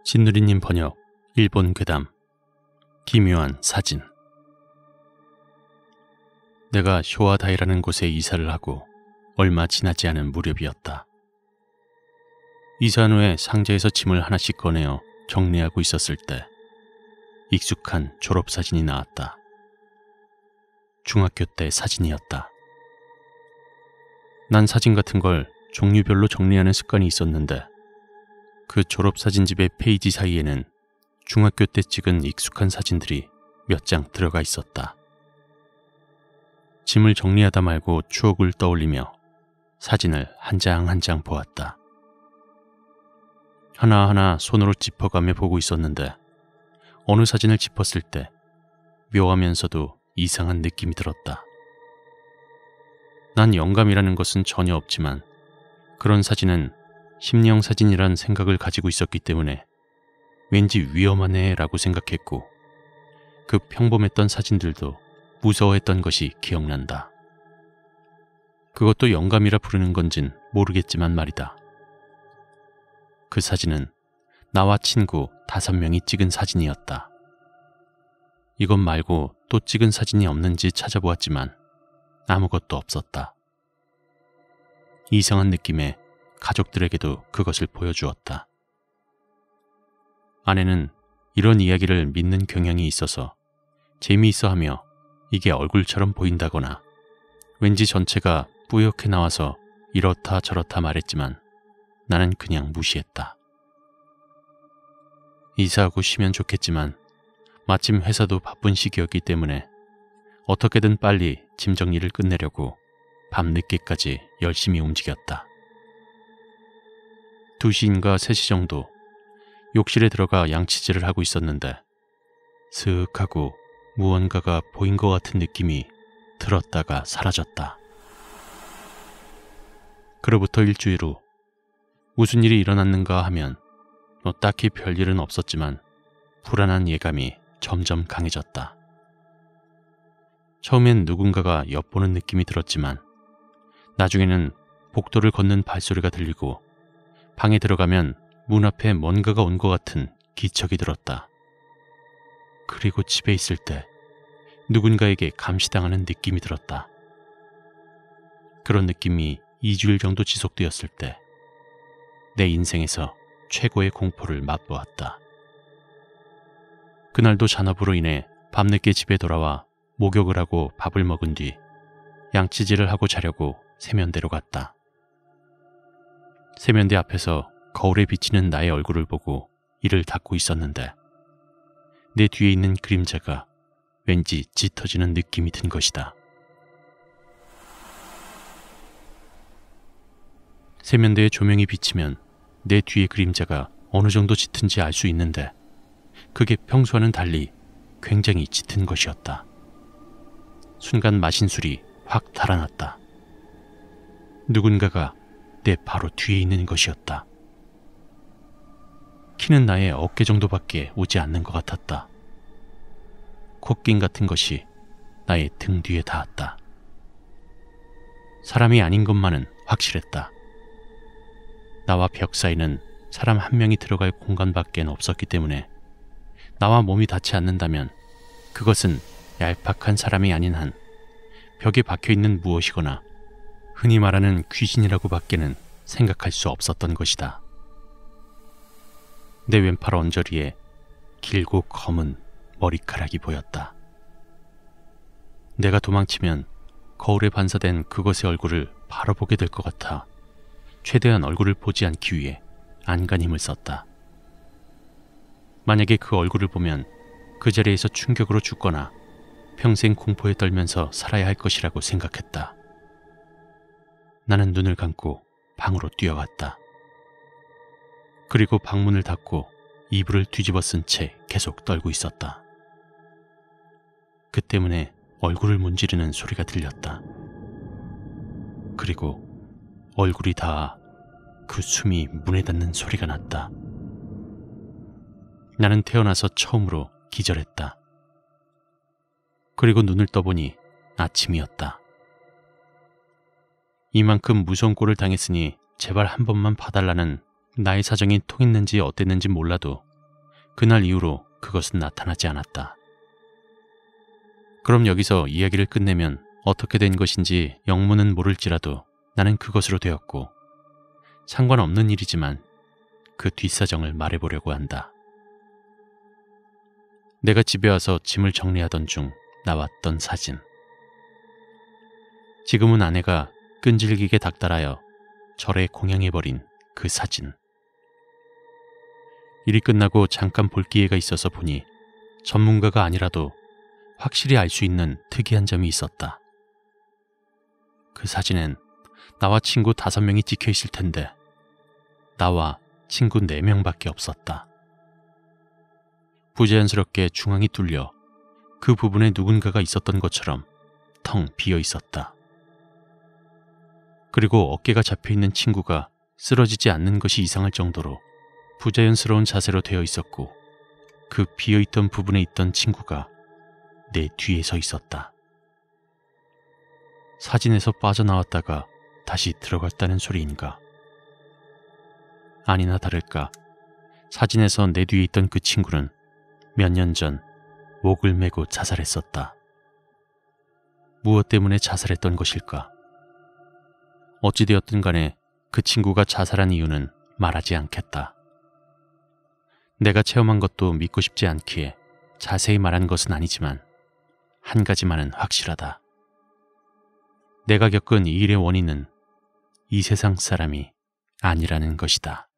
신누리님 번역, 일본 괴담, 기묘한 사진. 내가 쇼와다이라는 곳에 이사를 하고 얼마 지나지 않은 무렵이었다. 이사한 후에 상자에서 짐을 하나씩 꺼내어 정리하고 있었을 때 익숙한 졸업사진이 나왔다. 중학교 때 사진이었다. 난 사진 같은 걸 종류별로 정리하는 습관이 있었는데 그 졸업사진집의 페이지 사이에는 중학교 때 찍은 익숙한 사진들이 몇 장 들어가 있었다. 짐을 정리하다 말고 추억을 떠올리며 사진을 한 장 한 장 보았다. 하나하나 손으로 짚어가며 보고 있었는데 어느 사진을 짚었을 때 묘하면서도 이상한 느낌이 들었다. 난 영감이라는 것은 전혀 없지만 그런 사진은 심리형 사진이란 생각을 가지고 있었기 때문에 왠지 위험하네 라고 생각했고 그 평범했던 사진들도 무서워했던 것이 기억난다. 그것도 영감이라 부르는 건진 모르겠지만 말이다. 그 사진은 나와 친구 5명이 찍은 사진이었다. 이것 말고 또 찍은 사진이 없는지 찾아보았지만 아무것도 없었다. 이상한 느낌에 가족들에게도 그것을 보여주었다. 아내는 이런 이야기를 믿는 경향이 있어서 재미있어 하며 이게 얼굴처럼 보인다거나 왠지 전체가 뿌옇게 나와서 이렇다 저렇다 말했지만 나는 그냥 무시했다. 이사하고 쉬면 좋겠지만 마침 회사도 바쁜 시기였기 때문에 어떻게든 빨리 짐 정리를 끝내려고 밤늦게까지 열심히 움직였다. 2시인가 3시 정도 욕실에 들어가 양치질을 하고 있었는데 스윽 하고 무언가가 보인 것 같은 느낌이 들었다가 사라졌다. 그로부터 일주일 후 무슨 일이 일어났는가 하면 딱히 별일은 없었지만 불안한 예감이 점점 강해졌다. 처음엔 누군가가 엿보는 느낌이 들었지만 나중에는 복도를 걷는 발소리가 들리고 방에 들어가면 문 앞에 뭔가가 온 것 같은 기척이 들었다. 그리고 집에 있을 때 누군가에게 감시당하는 느낌이 들었다. 그런 느낌이 2주일 정도 지속되었을 때 내 인생에서 최고의 공포를 맛보았다. 그날도 잔업으로 인해 밤늦게 집에 돌아와 목욕을 하고 밥을 먹은 뒤 양치질을 하고 자려고 세면대로 갔다. 세면대 앞에서 거울에 비치는 나의 얼굴을 보고 이를 닦고 있었는데 내 뒤에 있는 그림자가 왠지 짙어지는 느낌이 든 것이다. 세면대에 조명이 비치면 내 뒤의 그림자가 어느 정도 짙은지 알 수 있는데 그게 평소와는 달리 굉장히 짙은 것이었다. 순간 마신 술이 확 달아났다. 누군가가 내 바로 뒤에 있는 것이었다. 키는 나의 어깨 정도밖에 오지 않는 것 같았다. 코낀 같은 것이 나의 등 뒤에 닿았다. 사람이 아닌 것만은 확실했다. 나와 벽 사이는 사람 한 명이 들어갈 공간밖에 없었기 때문에 나와 몸이 닿지 않는다면 그것은 얄팍한 사람이 아닌 한 벽에 박혀있는 무엇이거나 흔히 말하는 귀신이라고 밖에는 생각할 수 없었던 것이다. 내 왼팔 언저리에 길고 검은 머리카락이 보였다. 내가 도망치면 거울에 반사된 그것의 얼굴을 바로 보게 될 것 같아 최대한 얼굴을 보지 않기 위해 안간힘을 썼다. 만약에 그 얼굴을 보면 그 자리에서 충격으로 죽거나 평생 공포에 떨면서 살아야 할 것이라고 생각했다. 나는 눈을 감고 방으로 뛰어갔다. 그리고 방문을 닫고 이불을 뒤집어 쓴 채 계속 떨고 있었다. 그 때문에 얼굴을 문지르는 소리가 들렸다. 그리고 얼굴이 닿아 그 숨이 문에 닿는 소리가 났다. 나는 태어나서 처음으로 기절했다. 그리고 눈을 떠보니 아침이었다. 이만큼 무서운 꼴을 당했으니 제발 한 번만 봐달라는 나의 사정이 통했는지 어땠는지 몰라도 그날 이후로 그것은 나타나지 않았다. 그럼 여기서 이야기를 끝내면 어떻게 된 것인지 영문은 모를지라도 나는 그것으로 되었고, 상관없는 일이지만 그 뒷사정을 말해보려고 한다. 내가 집에 와서 짐을 정리하던 중 나왔던 사진. 지금은 아내가 끈질기게 닥달하여 절에 공양해버린 그 사진. 일이 끝나고 잠깐 볼 기회가 있어서 보니 전문가가 아니라도 확실히 알 수 있는 특이한 점이 있었다. 그 사진엔 나와 친구 5명이 찍혀 있을 텐데 나와 친구 4명밖에 없었다. 부자연스럽게 중앙이 뚫려 그 부분에 누군가가 있었던 것처럼 텅 비어 있었다. 그리고 어깨가 잡혀있는 친구가 쓰러지지 않는 것이 이상할 정도로 부자연스러운 자세로 되어 있었고, 그 비어있던 부분에 있던 친구가 내 뒤에 서 있었다. 사진에서 빠져나왔다가 다시 들어갔다는 소리인가? 아니나 다를까 사진에서 내 뒤에 있던 그 친구는 몇 년 전 목을 메고 자살했었다. 무엇 때문에 자살했던 것일까? 어찌되었든 간에 그 친구가 자살한 이유는 말하지 않겠다. 내가 체험한 것도 믿고 싶지 않기에 자세히 말한 것은 아니지만 한 가지만은 확실하다. 내가 겪은 이 일의 원인은 이 세상 사람이 아니라는 것이다.